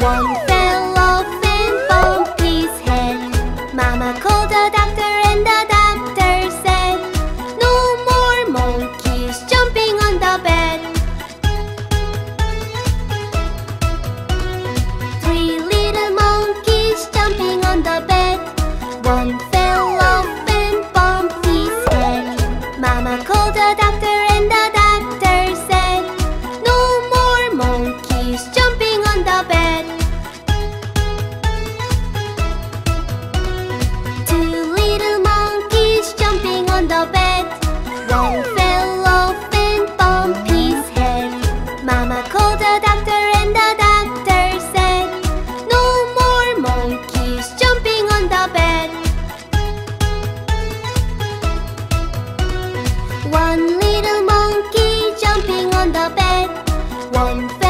One fell off and bumped his head. Mama called the doctor and the doctor said, "No more monkeys jumping on the bed." Three little monkeys jumping on the bed. One fell off and bumped his head. Mama called the doctor and the doctor said, "No more monkeys jumping on the bed." Two little monkeys jumping on the bed. One fell off and bumped his head. Mama called the doctor and the doctor said, "No more monkeys jumping on the bed." One little monkey jumping on the bed. One